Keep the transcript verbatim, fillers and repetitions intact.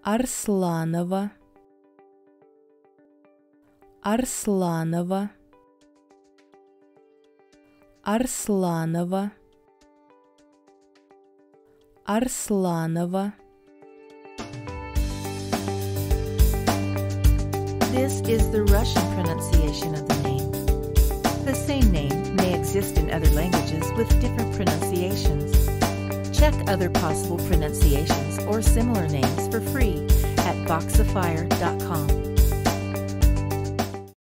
Арсланова, Арсланова, Арсланова, Арсланова. This is the Russian pronunciation of the name. The same name may exist in other languages with different pronunciations. Check other possible pronunciations or similar names for free at voxifier dot com.